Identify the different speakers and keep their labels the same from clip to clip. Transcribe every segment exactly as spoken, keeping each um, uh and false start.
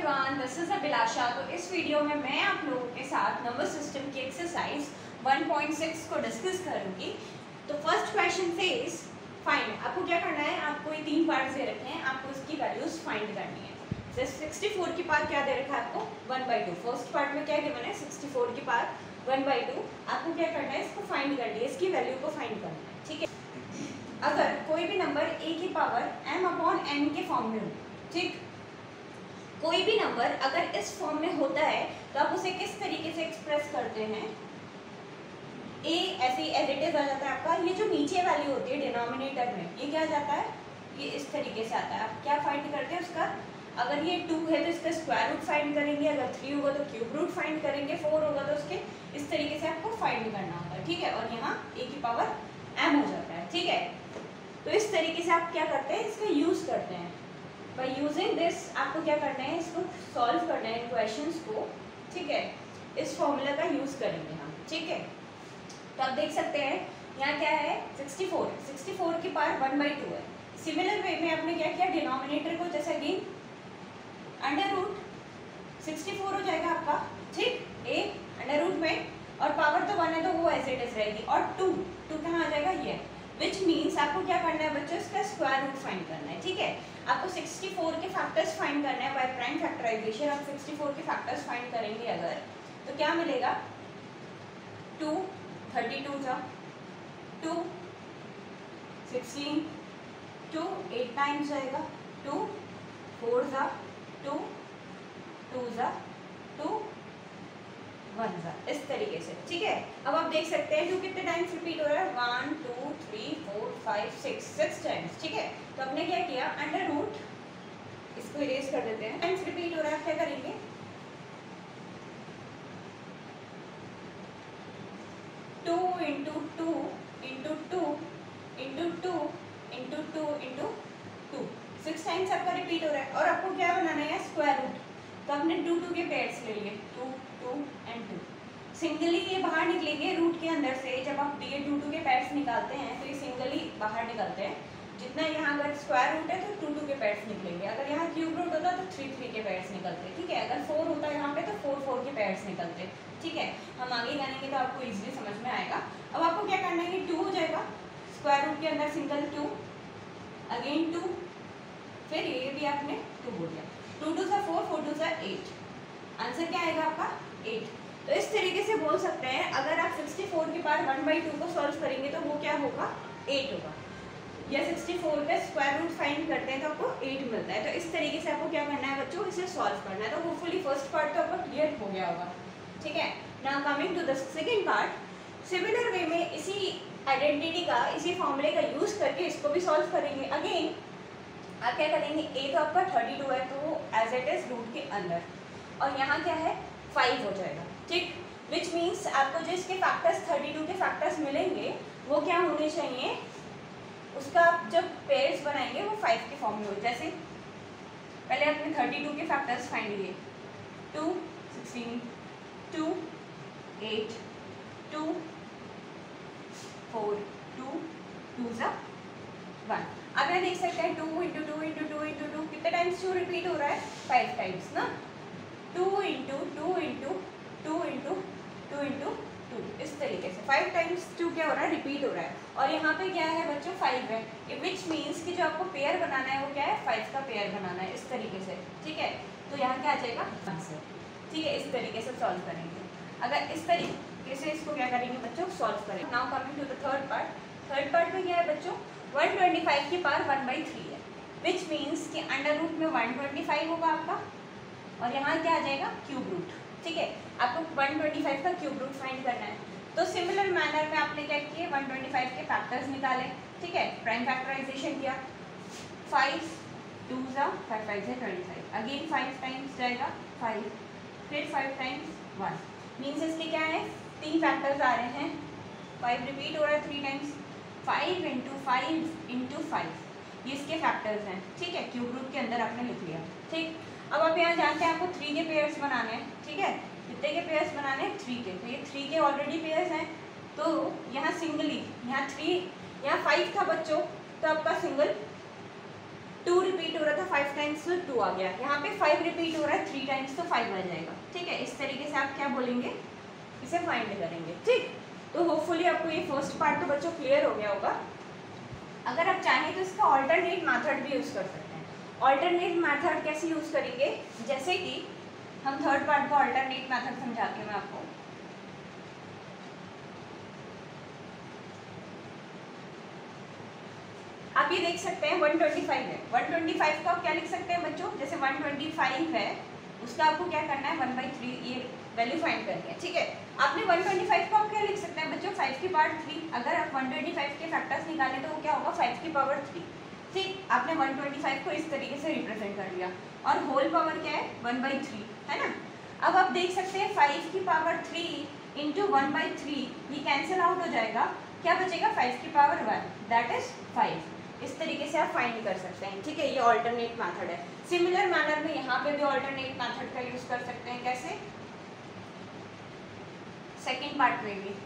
Speaker 1: Everyone, this is अभिलाषा। तो इस video में मैं आप लोगों के साथ नंबर सिस्टम की एक्सरसाइज वन पॉइंट सिक्स को डिस्कस करूंगी। तो फर्स्ट क्वेश्चन से इज फाइंड। आपको क्या करना है, आपको ये तीन पार्ट्स दे रखे हैं, आपको इसकी वैल्यूज फाइंड करनी है। जैसे सिक्सटी फोर की पावर क्या दे रखा है आपको, one by two. First part में क्या गिवन है, सिक्सटी फोर की पावर वन बाई टू। आपको क्या करना है, इसको फाइंड करनी है, इसकी वैल्यू को फाइंड करना है। ठीक है, अगर कोई भी नंबर ए की पावर एम अपॉन एन के फॉर्म में हो, ठीक, कोई भी नंबर अगर इस फॉर्म में होता है तो आप उसे किस तरीके से एक्सप्रेस करते हैं। ए ऐसे एज इट इज आ जाता है आपका। ये जो नीचे वैल्यू होती है डिनोमिनेटर में, ये क्या आ जाता है, ये इस तरीके से आता है। आप क्या फाइंड करते हैं उसका, अगर ये टू है तो इसका स्क्वायर रूट फाइंड करेंगे, अगर थ्री होगा तो क्यूब रूट फाइंड करेंगे, फोर होगा तो उसके इस तरीके से आपको फाइंड करना होगा। ठीक है, और यहाँ ए की पावर एम हो जाता है। ठीक है, तो इस तरीके से आप क्या करते हैं, इसका यूज करते हैं। बाय यूजिंग दिस आपको क्या करना है, इसको सॉल्व करना है इन क्वेश्चंस को। ठीक है, इस फॉर्मूला का यूज करेंगे हम। ठीक है, तो आप देख सकते हैं यहाँ क्या है, सिक्सटी फोर सिक्सटी फोर की पावर वन बाई टू है। सिमिलर वे में आपने क्या किया, डिनोमिनेटर को जैसे again under root sixty four हो जाएगा आपका। ठीक, ए अंडर रूट में, और पावर तो वन है तो वो एज इट इज रहेगी, और टू टू कहाँ आ जाएगा, ये। विच मीन्स आपको क्या करना है बच्चों, इसका स्क्वायर रूट फाइंड करना है। ठीक है, आपको सिक्सटी फोर के फैक्टर्स फाइंड करना है बाय प्राइम फैक्टराइजेशन। आप सिक्सटी फोर के फैक्टर्स फाइंड करेंगे अगर, तो क्या मिलेगा, टू थर्टी टू जा two sixteen, two eight times जाएगा, टू फोर जा टू, टू जा टू, वन जा, इस तरीके से। ठीक है, अब आप देख सकते हैं टू कितने टाइम्स रिपीट हो रहा है, one two three four five six six times. ठीक है, तो आपने क्या किया, अंडर रूट इसको इरेज कर देते हैं, टाइम्स रिपीट हो रहा है, क्या करेंगे, two into two into two into two into two into two, six times आपका रिपीट हो रहा है। और आपको क्या बनाना है, स्क्वायर रूट। तो आपने टू टू के पेयर्स ले लिए, two two and two. Singly ये बाहर निकलेंगे रूट के अंदर से। जब आप ये टू टू के पेयर्स निकालते हैं तो ये सिंगली बाहर निकलते हैं। जितना यहाँ अगर स्क्वायर रूट है तो टू टू के पेयर्स निकलेंगे, अगर यहाँ क्यूब रूट होता तो थ्री थ्री के पेयर्स निकलते। ठीक है, अगर फोर होता है यहाँ पे तो फोर फोर के पेयर्स निकलते। ठीक है, हम आगे जानेंगे तो आपको इजीली समझ में आएगा। अब आपको क्या करना है, कि टू हो जाएगा, स्क्वायर रूट के अंदर सिंगल टू, अगेन टू, फिर ये भी आपने टू बोल दिया, टू टू सा फोर, फोर टू सा एट, आंसर क्या आएगा आपका, एट। तो इस तरीके से बोल सकते हैं, अगर आप सिक्सटी फोर की पावर वन बाई टू को सॉल्व करेंगे तो वो क्या होगा, एट होगा। या सिक्सटी फोर का स्क्वायर रूट फाइंड करते हैं तो आपको एट मिलता है। तो इस तरीके से आपको क्या करना है बच्चों, इसे सॉल्व करना है। तो होपफुली फर्स्ट पार्ट तो आपका क्लियर हो गया होगा। ठीक है, now coming to the second part. Similar way में इसी आइडेंटिटी का, इसी फॉर्मूले का यूज करके इसको भी सॉल्व करेंगे। अगेन आप क्या करेंगे, ए तो आपका थर्टी टू है तो वो एज इट इज रूट के अंदर, और यहाँ क्या है, फाइव हो जाएगा। ठीक, विच मीन्स आपको जो इसके फैक्टर्स थर्टी टू के फैक्टर्स मिलेंगे वो क्या होने चाहिए, उसका आप जब पेयर्स बनाएंगे वो फाइव के फॉर्म में हो। जैसे पहले आपने थर्टी टू के फैक्टर्स फाइंड किए, two sixteen, two eight, two four, two two ज़ा वन। अब यहाँ देख सकते हैं two into two into two into two, कितने टाइम्स टू रिपीट हो रहा है, फाइव टाइम्स ना। Two into two into two into two into two, इस तरीके से फाइव टाइम्स टू क्या हो रहा है, रिपीट हो रहा है। और यहाँ पे क्या है बच्चों, फाइव है, विच मीन्स कि जो आपको पेयर बनाना है वो क्या है, फाइव का पेयर बनाना है, इस तरीके से। ठीक है, तो यहाँ क्या आ जाएगा, आंसर। ठीक है, इस तरीके से सॉल्व करेंगे। अगर इस तरीके से इसको क्या करेंगे बच्चों, सॉल्व करेंगे। Now coming to the third part. Third part में क्या है बच्चों, वन ट्वेंटी फाइव की पावर वन बाई थ्री है, विच मीन्स कि अंडर रूट में वन ट्वेंटी फाइव होगा आपका, और यहाँ क्या आ जाएगा, क्यूब रूट। ठीक है, आपको वन ट्वेंटी फाइव का क्यूब रूट फाइंड करना है। तो सिमिलर मैनर में आपने क्या किए, वन ट्वेंटी फाइव के फैक्टर्स निकाले। ठीक है, प्राइम फैक्टराइजेशन किया, फाइव टू ज़ा फाइव, फाइव से twenty five, again five times जाएगा फाइव, फिर फाइव टाइम्स वन, मीन्स इसके क्या है, तीन फैक्टर्स आ रहे हैं, फाइव रिपीट हो रहा है three times, five into five into five, ये इसके फैक्टर्स हैं। ठीक है, क्यूब रूट के अंदर आपने लिख लिया। ठीक, अब आप यहाँ जानते हैं आपको थ्री के पेयर्स बनाने हैं। ठीक है, कितने के पेयर्स बनाने हैं, थ्री के। तो ये थ्री के ऑलरेडी पेयर्स हैं, तो यहाँ सिंगली, यहाँ थ्री, यहाँ फाइव था बच्चों, तो आपका सिंगल टू रिपीट हो रहा था फाइव टाइम्स तो टू आ गया, यहाँ पे फाइव रिपीट हो रहा है थ्री टाइम्स तो फाइव आ जाएगा। ठीक है, इस तरीके से आप क्या बोलेंगे, इसे फाइंड करेंगे। ठीक, तो होपफुली आपको ये फर्स्ट पार्ट तो बच्चों क्लियर हो गया होगा। अगर आप चाहें तो इसका ऑल्टरनेट मेथड भी यूज़ कर सकते हैं। ऑल्टरनेट मेथड कैसे यूज़ करेंगे, जैसे कि हम थर्ड पार्ट का ऑल्टरनेट मेथड समझाती हूँ मैं आपको। आप ये देख सकते हैं वन ट्वेंटी फाइव है, वन ट्वेंटी फाइव को आप क्या लिख सकते हैं बच्चों, जैसे वन ट्वेंटी फाइव है उसका आपको क्या करना है, वन बाई थ्री ये वैल्यू फाइंड करनी है। ठीक है, आपने वन ट्वेंटी फाइव को आप क्या लिख सकते हैं बच्चों, फाइव की पावर थ्री। अगर आप वन ट्वेंटी फाइव के फैक्टर्स निकालें तो वो क्या होगा, फाइव की पावर थ्री। ठीक, आपने वन ट्वेंटी फाइव को इस तरीके से रिप्रेजेंट कर लिया, और होल पावर क्या है, वन बाई थ्री है ना। अब आप देख सकते हैं फाइव की power three into one by three, ये कैंसिल आउट हो जाएगा, क्या बचेगा, फाइव की power one, that is five. इस तरीके से आप फाइंड कर सकते हैं। ठीक है, ये ऑल्टरनेट मेथड है। सिमिलर मैनर में यहाँ पे भी ऑल्टरनेट मेथड का यूज कर सकते हैं। कैसे, सेकंड पार्ट में भी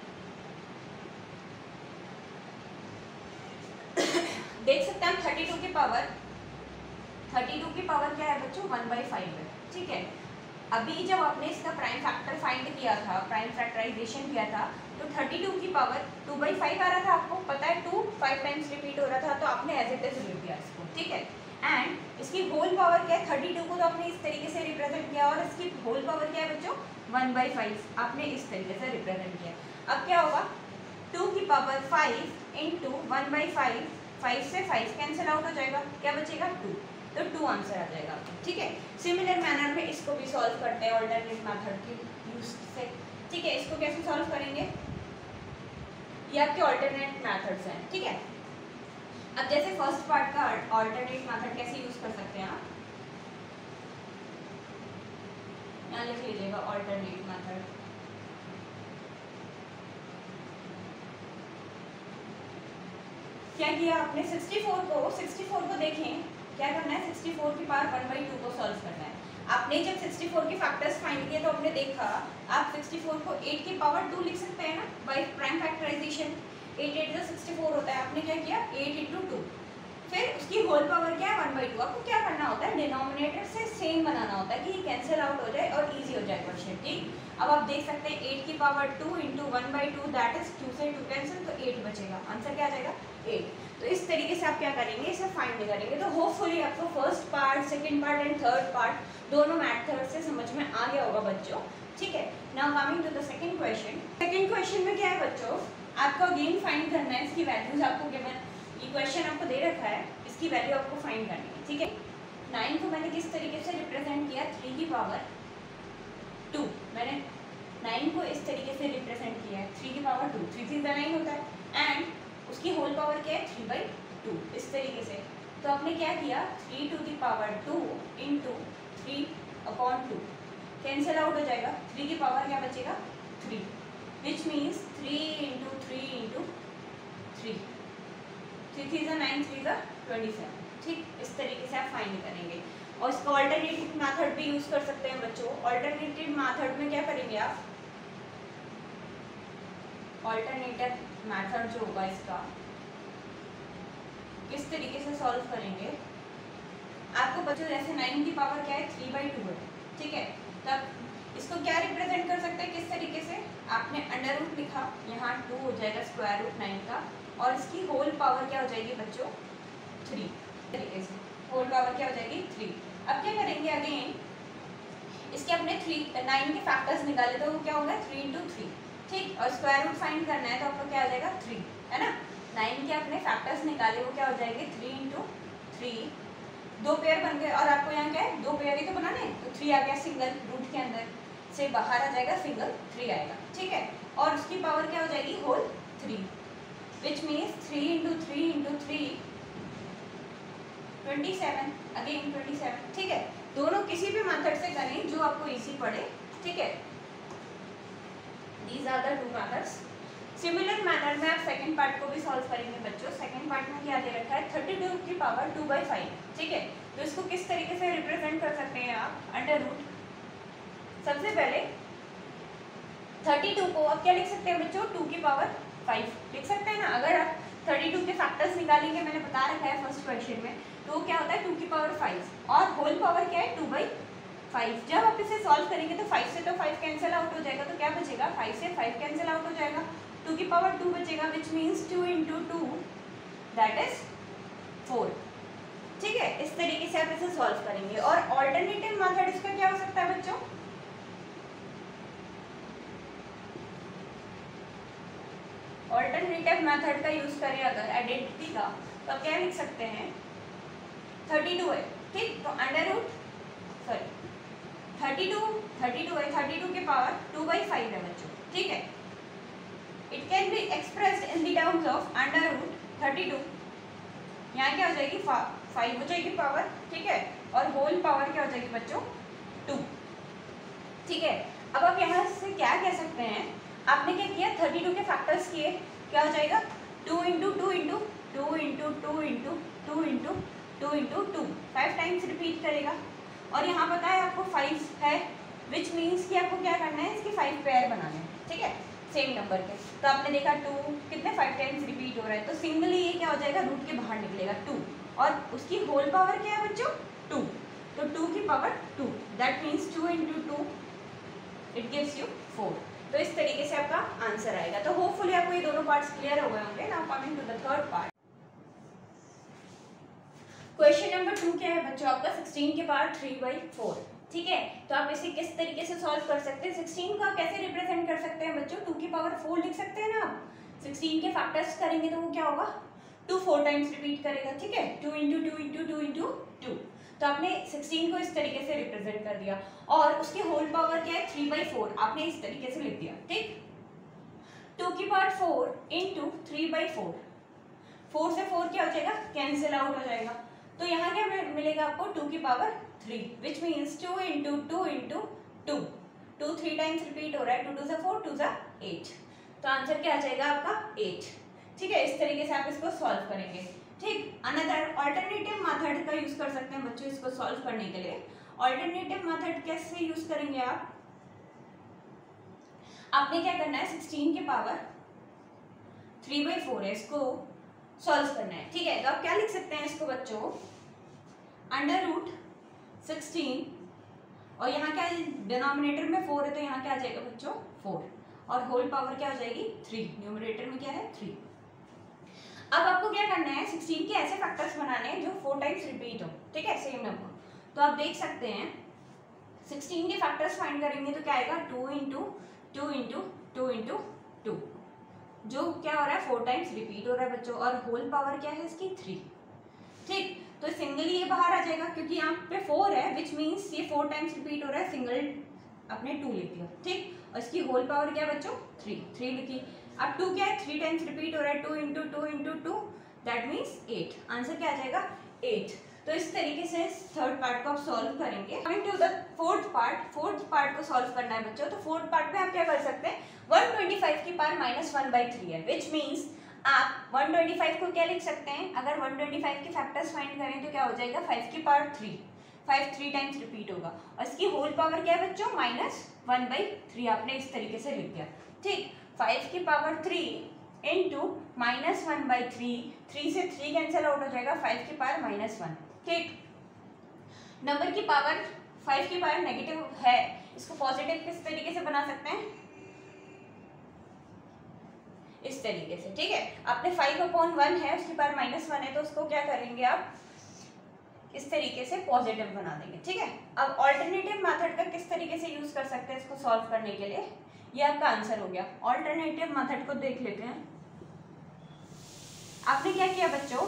Speaker 1: देख सकते हैं हम थर्टी टू की पावर थर्टी टू की पावर क्या है बच्चों, वन बाई फाइव है। ठीक है, अभी जब आपने इसका प्राइम फैक्टर फाइंड किया था, प्राइम फैक्टराइजेशन किया था, तो थर्टी टू की पावर टू बाई फाइव आ रहा था, आपको पता है टू फाइव टाइम्स रिपीट हो रहा था, तो आपने एज इट इज लिख दिया इसको। ठीक है, एंड इसकी होल पावर क्या है, थर्टी टू को तो आपने इस तरीके से रिप्रेजेंट किया, और इसकी होल पावर क्या है बच्चों, वन बाई फाइव, आपने इस तरीके से रिप्रेजेंट किया। अब क्या होगा, टू की power five into one by five, five से फाइव कैंसिल आउट हो जाएगा, क्या बचेगा, टू, तो टू आंसर आ जाएगा आपको। ठीक है, सिमिलर मैनर में इसको भी सॉल्व करते हैं ऑल्टरनेट मेथड के यूज से। ठीक है, इसको कैसे सॉल्व करेंगे, ये आपके ऑल्टरनेट मेथड्स हैं। ठीक है, अब जैसे फर्स्ट पार्ट का ऑल्टरनेट मेथड कैसे यूज कर सकते हैं आप, यहाँ लिख लीजिएगा ऑल्टरनेट मेथड। क्या किया आपने, सिक्सटी फोर को सिक्सटी फोर को देखें, क्या करना है, सिक्सटी फोर की पावर वन बाई टू को सॉल्व करना है। आपने जब सिक्सटी फोर के फैक्टर्स फाइंड किए तो आपने देखा आप सिक्सटी फोर को एट की पावर टू लिख सकते हैं ना, by prime factorisation. Eight eight जो सिक्सटी फोर होता है, आपने क्या किया, एट इंटू टू, फिर उसकी होल पावर क्या है, वन बाई टू। आपको क्या करना होता है, डिनोमिनेटर से सेम बनाना होता है कि ये कैंसिल आउट हो जाए और ईजी हो जाए क्वेश्चन। ठीक, अब आप देख सकते हैं एट की power two into one by two, that is two से टू कैंसिल, तो एट बचेगा, आंसर क्या आ जाएगा, एट। तो इस तरीके से आप क्या करेंगे, इसे फाइंड करेंगे। तो होपफुली आपको first part, second part and third part दोनों मेथड से समझ में आ गया होगा बच्चों। ठीक है, now coming to the second question. Second question में क्या है बच्चों, आपको अगेन फाइंड करना है, इसकी वैल्यूज आपको गिवन, ये क्वेश्चन आपको दे रखा है, इसकी वैल्यू आपको फाइंड करनी है। ठीक है, नाइन को मैंने किस तरीके से रिप्रेजेंट किया, थ्री की पावर टू, मैंने नाइन को इस तरीके से रिप्रेजेंट किया है, थ्री की power two, three three nine होता है, एंड उसकी होल पावर क्या है, थ्री बाई टू, इस तरीके से। तो आपने क्या किया, three two the power two into three upon two, cancel out हो जाएगा, थ्री की पावर क्या बचेगा, three, which means three into three into three, three three ज़ा नाइन, थ्री ज़ा ट्वेंटी सेवन। ठीक, इस तरीके से आप फाइंड करेंगे। और इसका ऑल्टरनेटिव मेथड भी यूज़ कर सकते हैं बच्चों। ऑल्टरनेटिव मेथड में क्या करेंगे आप, ऑल्टरनेटिव मेथड जो होगा इसका किस तरीके से सॉल्व करेंगे, आपको बच्चों जैसे नाइन की पावर क्या है, थ्री बाई टू है। ठीक है, तब इसको क्या रिप्रेजेंट कर सकते हैं, किस तरीके से, आपने अंडर रूट लिखा, यहाँ टू हो जाएगा स्क्वायर रूट नाइन का, और इसकी होल पावर क्या हो जाएगी बच्चों, थ्री, तरीके से होल पावर क्या हो जाएगी, थ्री। अब क्या करेंगे, अगेन इसके अपने थ्री नाइन के फैक्टर्स निकाले तो वो क्या होगा, थ्री इंटू थ्री। ठीक, और स्क्वायर रूट फाइंड करना है तो आपको क्या आ जाएगा, थ्री, है ना। नाइन के अपने फैक्टर्स निकाले, वो क्या हो जाएंगे, थ्री इंटू थ्री, दो पेयर बन गए, और आपको यहाँ क्या है, दो पेयर ही तो बनाने, तो थ्री आ गया सिंगल, रूट के अंदर से बाहर आ जाएगा सिंगल, थ्री आएगा। ठीक है, और उसकी पावर क्या हो जाएगी, whole three, which means three into three into three, twenty seven, again twenty seven. ठीक है, दोनों किसी भी मेथड से करें जो आपको इजी पड़े। ठीक है, These are the two methods. Similar manner में आप सेकंड पार्ट को भी सॉल्व करेंगे बच्चों। सेकंड पार्ट में क्या दे रखा है, थर्टी टू की पावर टू बाई फाइव। ठीक है, तो इसको किस तरीके से रिप्रेजेंट कर सकते हैं आप, अंडर रूट। सबसे पहले थर्टी टू को आप क्या लिख सकते हैं बच्चों, टू की पावर फाइव लिख सकते हैं ना। अगर आप थर्टी टू के फैक्टर्स निकालेंगे, मैंने बता रखा है फर्स्ट क्वेश्चन में, तो क्या होता है टू की पावर फाइव और होल पावर क्या है टू बाई फाइव। जब आप इसे सॉल्व करेंगे तो फाइव से तो फाइव कैंसिल आउट हो जाएगा, तो क्या बचेगा फाइव से फाइव कैंसिल आउट हो जाएगा, टू की पावर टू बचेगा which means two into two that is four. ठीक है, इस तरीके से आप इसे सॉल्व करेंगे। और ऑल्टरनेटिव मेथड इसका क्या हो सकता है बच्चों, ऑल्टरनेटिव मेथड का यूज करें अगर आइडेंटिटी का तो आप क्या लिख सकते हैं, थर्टी टू है ठीक, तो under root sorry thirty two thirty two है, थर्टी टू के पावर टू बाई फाइव है बच्चों। ठीक है, it can be expressed in the terms of under root thirty two, यहाँ क्या हो जाएगी फाइव हो जाएगी पावर, ठीक है, और होल पावर क्या हो जाएगी बच्चों टू। ठीक है, अब आप यहाँ से क्या कह सकते हैं, आपने क्या किया थर्टी टू के फैक्टर्स किए, क्या हो जाएगा two into two into two into two into two into two into two, five times repeat करेगा। और यहाँ पता है आपको फाइव है विच मीन्स कि आपको क्या करना है, इसके फाइव पेयर बनाने हैं। ठीक है, सेम नंबर के, तो आपने देखा टू कितने फाइव टाइम्स रिपीट हो रहा है, तो सिंगली ये क्या हो जाएगा रूट के बाहर निकलेगा टू, और उसकी होल पावर क्या है बच्चों टू, तो टू की power two that means two into two it gives you four. तो इस तरीके से आपका आंसर आएगा। तो होपफुली आपको ये दोनों पार्ट्स क्लियर हो गए होंगे। Now coming to the third part, question number two क्या है बच्चों आपका सिक्सटीन के पावर थ्री बाई फोर। ठीक है, तो आप इसे किस तरीके से सॉल्व कर सकते हैं, सिक्सटीन को आप कैसे रिप्रेजेंट कर सकते हैं बच्चों, टू की पावर फोर लिख सकते हैं ना आप, सिक्सटीन के फैक्टर्स करेंगे तो वो क्या होगा टू फोर टाइम्स रिपीट करेगा। ठीक है, two into two into two into two, तो आपने सिक्सटीन को इस तरीके से रिप्रेजेंट कर दिया, और उसकी होल पावर क्या है थ्री बाई फोर, आपने इस तरीके से लिख दिया। ठीक, टू की power four into three by four, four से फोर क्या हो जाएगा कैंसिल आउट हो जाएगा, तो यहाँ क्या मिलेगा आपको टू की power three which means two into two into two, two three times repeat हो रहा है, टू टू सा फोर टू सा एट, तो आंसर क्या आ जाएगा आपका एट। ठीक है, इस तरीके से आप इसको सॉल्व करेंगे। ठीक, अनदर ऑल्टरनेटिव मेथड का यूज कर सकते हैं बच्चों इसको सॉल्व करने के लिए। ऑल्टरनेटिव मेथड कैसे यूज करेंगे आप, आपने क्या करना है सिक्सटीन के पावर थ्री बाई फोर है, इसको सॉल्व करना है। ठीक है, तो आप क्या लिख सकते हैं इसको बच्चों, अंडर रूट सिक्सटीन, और यहाँ क्या है डिनोमिनेटर में फोर है तो यहाँ क्या आ जाएगा बच्चों फोर, और होल पावर क्या हो जाएगी थ्री, न्यूमरेटर में क्या है थ्री। अब आपको क्या करना है सिक्सटीन के ऐसे फैक्टर्स बनाने हैं जो फोर टाइम्स रिपीट हो। ठीक है, सेम नंबर, तो आप देख सकते हैं सिक्सटीन के फैक्टर्स फाइंड करेंगे तो क्या आएगा two into two into two into two, जो क्या हो रहा है फोर टाइम्स रिपीट हो रहा है बच्चों, और होल पावर क्या है इसकी थ्री। ठीक, तो सिंगली ये बाहर आ जाएगा क्योंकि यहाँ पे फोर है विच मीन्स ये फोर टाइम्स रिपीट हो रहा है, सिंगल अपने टू लिख दिया। ठीक, और इसकी होल पावर क्या है बच्चों थ्री, थ्री लिखी। अब टू क्या है थ्री टाइम्स रिपीट हो रहा है, two into two into two that means eight, answer क्या आ जाएगा एट। तो इस तरीके से थर्ड पार्ट को आप सॉल्व करेंगे। Coming to the fourth part, fourth part को सॉल्व करना है बच्चों, तो फोर्थ पार्ट में आप क्या कर सकते हैं वन ट्वेंटी फाइव की power minus one by three है विच मीन्स आप वन ट्वेंटी फाइव को क्या लिख सकते हैं, अगर वन ट्वेंटी फाइव के फैक्टर्स फाइंड करें तो क्या हो जाएगा फाइव की power three, five three times repeat होगा, और इसकी होल पावर क्या है बच्चों माइनस वन बाई थ्री, आपने इस तरीके से लिख दिया। ठीक, फाइव की power three into minus one by three, three से थ्री कैंसिल आउट हो जाएगा, फाइव की पावर माइनस वन। ठीक, नंबर की पावर फाइव की पावर नेगेटिव है, इसको पॉजिटिव किस तरीके से बना सकते हैं इस तरीके से। ठीक है, आपने फाइव अपॉन वन है उसकी पावर माइनस वन है, तो उसको क्या करेंगे आप इस तरीके से पॉजिटिव बना देंगे। ठीक है, अब ऑल्टरनेटिव मेथड का किस तरीके से यूज कर सकते हैं इसको सॉल्व करने के लिए, ये आपका आंसर हो गया। ऑल्टरनेटिव मेथड को देख लेते हैं। आपने क्या किया बच्चों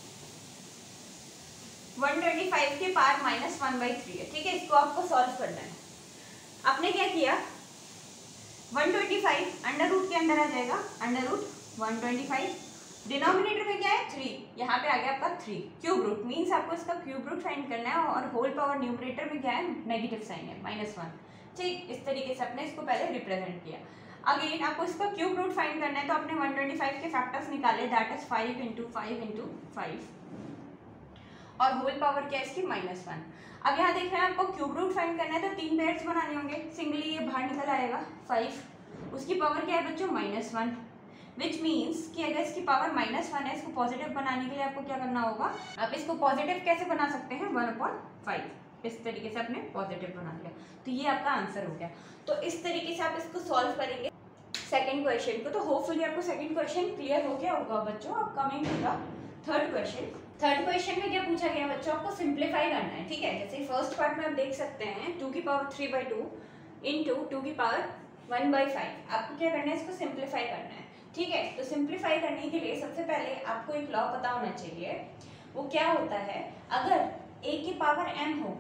Speaker 1: वन ट्वेंटी फाइव के power minus one by three है। ठीक है, इसको आपको सॉल्व करना है। आपने क्या किया one twenty five under root के अंदर आ जाएगा, under root one twenty five, denominator में क्या है थ्री, यहाँ पे आ गया आपका थ्री, क्यूब रूट मीन्स आपको इसका क्यूब रूट फाइंड करना है, और होल पावर न्यूमरेटर में क्या है नेगेटिव साइन है माइनस वन। ठीक, इस तरीके से आपने इसको पहले रिप्रेजेंट किया। अगेन आपको इसका क्यूब रूट फाइंड करना है, तो आपने वन ट्वेंटी फाइव के फैक्टर्स निकाले that is five into five into five, और होल पावर क्या है इसकी माइनस वन। अब यहाँ देख रहे हैं आपको क्यूब रूट फाइंड करना है, तो तीन पेयर्स बनाने होंगे, सिंगली ये बाहर निकल आएगा फाइव, उसकी पावर क्या है बच्चों माइनस वन, विच मीन्स कि अगर इसकी पावर माइनस वन है, इसको पॉजिटिव बनाने के लिए आपको क्या करना होगा, आप इसको पॉजिटिव कैसे बना सकते हैं, वन अपॉन फाइव, इस तरीके से आपने पॉजिटिव बना लिया, तो ये आपका आंसर हो गया। तो इस तरीके से आप इसको सॉल्व करेंगे सेकंड क्वेश्चन को। तो होपफुली आपको सेकंड क्वेश्चन क्लियर हो गया होगा बच्चों। अब coming to the third question. Third question में क्या पूछा गया बच्चों, आपको सिंप्लीफाई करना है, ठीक है। जैसे फर्स्ट पार्ट में आप देख सकते हैं टू की power three by two into two की पावर वन बाई फाइव, आपको क्या करना है, इसको सिंप्लीफाई करना है, ठीक है। तो सिंप्लीफाई करने के लिए सबसे पहले आपको एक लॉ पता होना चाहिए, वो क्या होता है, अगर a की पावर m हो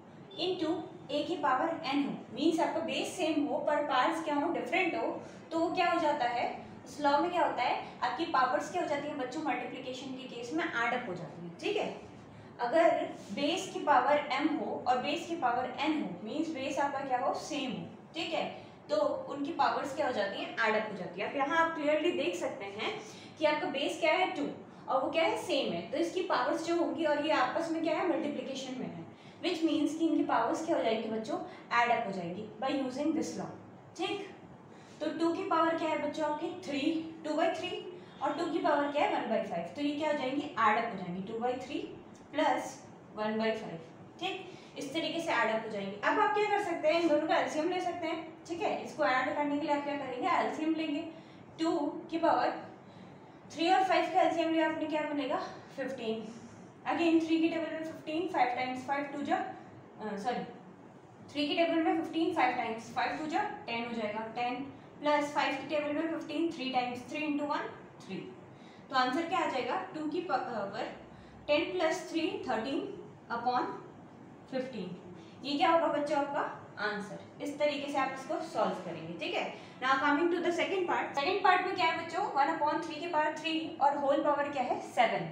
Speaker 1: इंटू a की पावर n हो, मीन्स आपका बेस सेम हो पर पार्ट्स क्या हो, डिफरेंट हो, तो वो क्या हो जाता है, उस लॉ में क्या होता है, आपकी पावर्स क्या हो जाती है बच्चों, मल्टीप्लिकेशन के केस में एड अप हो जाती है, ठीक है। अगर बेस की पावर m हो और बेस की पावर n हो, मीन्स बेस आपका क्या हो, सेम हो, ठीक है, तो उनकी पावर्स क्या हो जाती हैं, एड अप हो जाती है। अब यहाँ आप क्लियरली देख सकते हैं कि आपका बेस क्या है, टू, और वो क्या है, सेम है, तो इसकी पावर्स जो होंगी और ये आपस में क्या है, मल्टीप्लिकेशन में है, विच मीन्स कि इनकी पावर्स क्या हो जाएगी बच्चों, एड अप हो जाएगी बाय यूजिंग दिस लॉ, ठीक। तो टू की पावर क्या है बच्चों आपकी, थ्री, टू बाई थ्री, और टू की पावर क्या है, वन बाई फाइव, तो ये क्या हो जाएंगी, एड अप हो जाएंगी, two by three plus one by five, ठीक, इस तरीके से ऐड अप हो जाएंगे। अब आप क्या कर सकते हैं, इन दोनों का एलसीएम ले सकते हैं, ठीक है। इसको ऐड करने के लिए आप क्या करेंगे, एलसीएम लेंगे, टू की पावर थ्री और फाइव का एलसीएम लिया आपने, क्या बनेगा, फिफ्टीन। अगेन थ्री की टेबल में fifteen, five times five two जा सॉरी थ्री की टेबल में fifteen, five times five two जा टेन हो जाएगा, टेन प्लस फाइव की टेबल में fifteen, three times three into one three, तो आंसर क्या आ जाएगा, टू की power ten plus three thirteen upon fifteen, ये क्या होगा बच्चों आपका आंसर। इस तरीके से आप इसको सॉल्व करेंगे, ठीक है। Now coming to the second part. Second part में क्या है बच्चों, वन अपॉन थ्री की पावर थ्री और होल पावर क्या है, सेवन।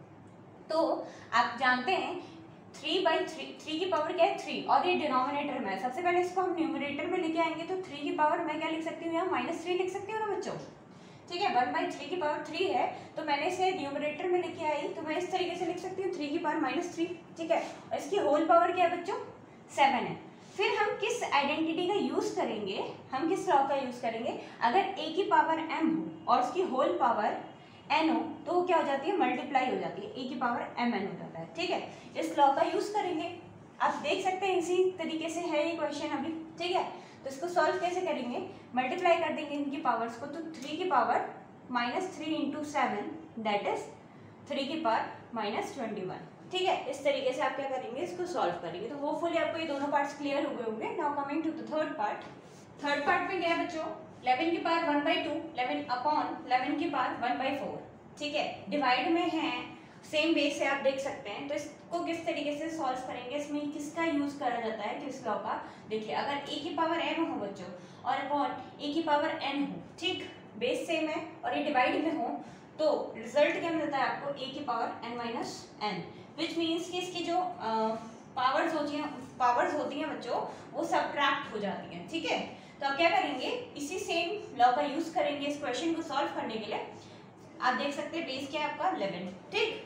Speaker 1: तो आप जानते हैं थ्री बाई थ्री, थ्री की पावर क्या है, थ्री, और ये डिनोमिनेटर में है। सबसे पहले इसको हम न्यूमरेटर में लेके आएंगे, तो थ्री की पावर मैं क्या लिख सकती हूँ, यहाँ माइनस थ्री लिख सकती हूँ ना बच्चों, ठीक है। वन बाई थ्री की पावर थ्री है, तो मैंने इसे न्यूमरेटर में लेके आई, तो मैं इस तरीके से लिख सकती हूँ थ्री की पावर माइनस थ्री, ठीक है। और इसकी होल पावर क्या है बच्चों, सेवन है। फिर हम किस आइडेंटिटी का यूज करेंगे, हम किस लॉ का यूज करेंगे, अगर a की पावर m हो और उसकी होल पावर n हो, तो वो क्या हो जाती है, मल्टीप्लाई हो जाती है, a की पावर mn हो जाता है, ठीक है। इस लॉ का यूज करेंगे, आप देख सकते हैं इसी तरीके से है ये क्वेश्चन अभी, ठीक है। तो इसको सॉल्व कैसे करेंगे, मल्टीप्लाई कर देंगे इनकी पावर्स को, तो थ्री की power minus three into seven that is three की पावर माइनस ट्वेंटी वन, ठीक है। इस तरीके से आप क्या करेंगे, इसको सॉल्व करेंगे। तो होपफुली आपको ये दोनों पार्ट्स क्लियर हो गए होंगे। Now coming to the third part. Third part में क्या है बच्चों, इलेवन की power one by two, eleven upon eleven की पावर वन बाई फोर, ठीक है। डिवाइड में है, सेम बेस से आप देख सकते हैं। तो इसको किस तरीके से सॉल्व करेंगे, इसमें किसका यूज करा जाता है, किस लॉ का, देखिए अगर a की पावर m हो बच्चों और अपॉन a की पावर n हो, ठीक, बेस सेम है और ये डिवाइड में हो, तो रिजल्ट क्या मिलता है आपको, a की power n minus n, which means कि इसकी जो पावर्स होती हैं पावर्स होती हैं बच्चों, वो सबट्रैक्ट हो जाती हैं, ठीक है। तो आप क्या करेंगे, इसी सेम लॉ का यूज करेंगे इस क्वेश्चन को सॉल्व करने के लिए। आप देख सकते हैं बेस क्या है आपका इलेवन, ठीक,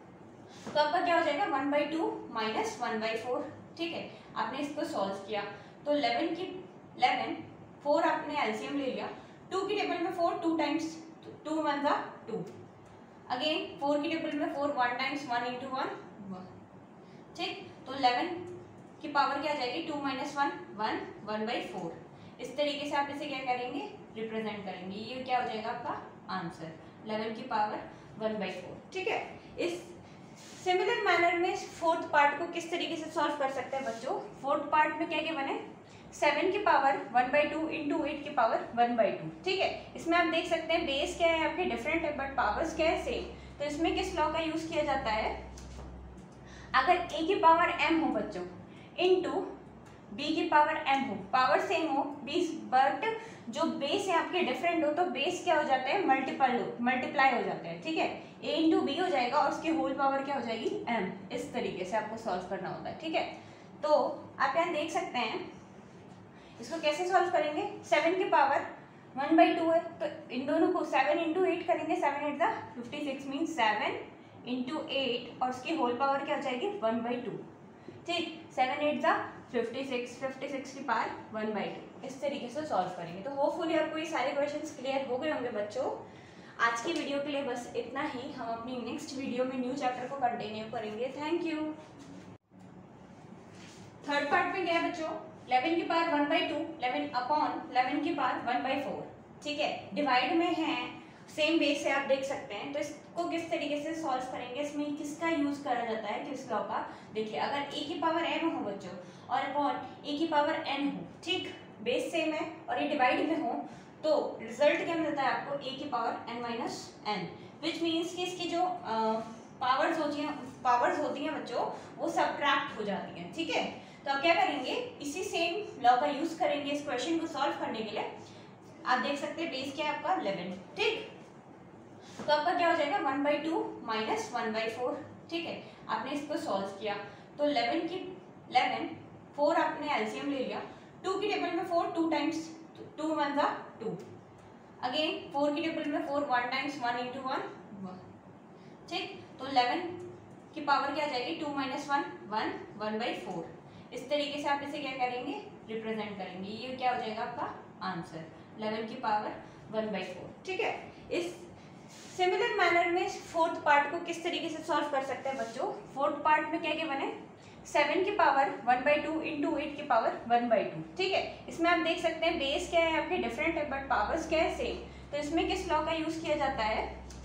Speaker 1: तो आपका क्या हो जाएगा, one by two minus one by four, ठीक है। आपने इसको सॉल्व किया, तो इलेवन की इलेवन, फोर आपने एलसीएम ले लिया, टू की टेबल में four, two times two one जा टू, अगेन फोर की टेबल में four, one times one into one, ठीक। तो इलेवन की पावर क्या आ जाएगी, two minus one, one, one by four. इस तरीके से आप इसे क्या करेंगे, रिप्रेजेंट करेंगे, ये क्या हो जाएगा आपका आंसर, इलेवन की पावर वन बाई फोर, ठीक है। इस सिमिलर मैनर में फोर्थ पार्ट को किस तरीके से सॉल्व कर सकते हैं बच्चों, फोर्थ पार्ट में क्या क्या बने, सेवन की power one by two into eight की पावर वन बाई टू, ठीक है। इसमें आप देख सकते हैं बेस क्या है आपके डिफरेंट है बट पावर्स क्या है सेम। तो इसमें किस लॉ का यूज किया जाता है, अगर a की पावर m हो बच्चों इंटू b की पावर m हो, पावर सेम हो b, बट जो बेस है आपके डिफरेंट हो, तो बेस क्या हो जाता है, मल्टीपल हो मल्टीप्लाई हो जाते हैं, ठीक है। a इंटू बी हो जाएगा और उसकी होल पावर क्या हो जाएगी m, इस तरीके से आपको सॉल्व करना होता है, ठीक है। तो आप यहाँ देख सकते हैं इसको कैसे सॉल्व करेंगे, सेवन की पावर वन बाई टू है, तो इन दोनों को सेवन इंटू एट करेंगे, seven eight the fifty six mean seven into eight और उसकी होल पावर क्या हो जाएगी वन बाई टू, ठीक, seven eight the fifty six, fifty six की पावर वन बाई टू, इस तरीके से सॉल्व करेंगे। तो होपफुली आपको ये सारे क्वेश्चंस क्लियर हो गए होंगे बच्चों। आज की वीडियो के लिए बस इतना ही। हम अपनी नेक्स्ट वीडियो में न्यू चैप्टर को कंटिन्यू करेंगे। Thank you. थर्ड पार्ट में क्या है बच्चों, इलेवन की power one by two, eleven upon eleven की पावर वन बाई फोर। ठीक है, डिवाइड में है, सेम बेस से आप देख सकते हैं। तो इसको किस तरीके से सॉल्व करेंगे, इसमें किसका यूज करा जाता है, किस लॉ का। देखिए, अगर ए की पावर एम हो बच्चों और अपॉन ए की पावर एन हो, ठीक, बेस सेम है और ये डिवाइड में हो, तो रिजल्ट क्या मिलता है आपको, ए की power N minus N, which means कि इसकी जो पावर्स होती हैं पावर्स होती हैं बच्चों, वो सब्ट्रैक्ट हो जाती हैं। ठीक है, तो आप क्या करेंगे, इसी सेम लॉ का यूज करेंगे इस क्वेश्चन को सॉल्व करने के लिए। आप देख सकते हैं बेस क्या है आपका इलेवन, ठीक, तो आपका क्या हो जाएगा one by two minus one by four. ठीक है, आपने इसको सॉल्व किया तो इलेवन की इलेवन, फोर आपने एलसीएम ले लिया, टू की टेबल में four, two times two one जा टू, अगेन फोर की टेबल में four, one times one into one, ठीक, तो इलेवन की पावर क्या आ जाएगी, two minus one, one, one by four. इस तरीके से आप इसे क्या करेंगे, रिप्रेजेंट करेंगे। ये क्या हो जाएगा आपका आंसर, इलेवन की पावर वन बाई फोर। ठीक है, इस सिमिलर मैनर में फोर्थ पार्ट को किस तरीके से सॉल्व कर सकते हैं बच्चों। फोर्थ पार्ट में क्या क्या बने, सेवन की power one by two into eight की पावर वन बाई टू। ठीक है, इसमें आप देख सकते हैं बेस क्या है आपके डिफरेंट है बट पावर्स क्या है सेम। तो इसमें किस लॉ का यूज किया जाता है,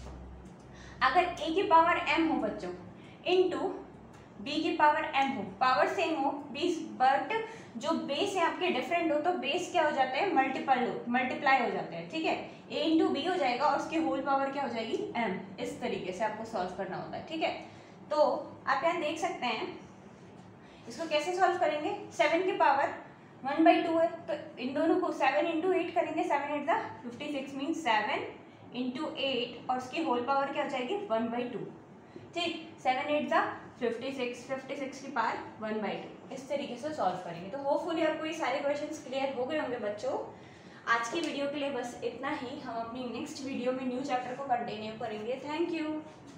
Speaker 1: अगर ए की पावर एम हो बच्चों इंटू बी की पावर एन हो, पावर सेम हो बीस, बट जो बेस है आपके डिफरेंट हो, तो बेस क्या हो जाते हैं, मल्टीपल हो मल्टीप्लाई हो जाते हैं। ठीक है, ए इंटू बी हो जाएगा और उसकी होल पावर क्या हो जाएगी, एम। इस तरीके से आपको सॉल्व करना होता है। ठीक है, तो आप यहाँ देख सकते हैं इसको कैसे सॉल्व करेंगे। सेवन की पावर वन बाई टू है, तो इन दोनों को सेवन इंटू एट करेंगे, seven eight the fifty six mean seven into eight और उसकी होल पावर क्या हो जाएगी, वन बाई टू। ठीक, seven eight the fifty six, fifty six की पावर वन बाई टू। इस तरीके से सॉल्व करेंगे। तो होपफुली आपको ये सारे क्वेश्चंस क्लियर हो गए होंगे बच्चों। आज की वीडियो के लिए बस इतना ही। हम अपनी नेक्स्ट वीडियो में न्यू चैप्टर को कंटिन्यू करेंगे। Thank you.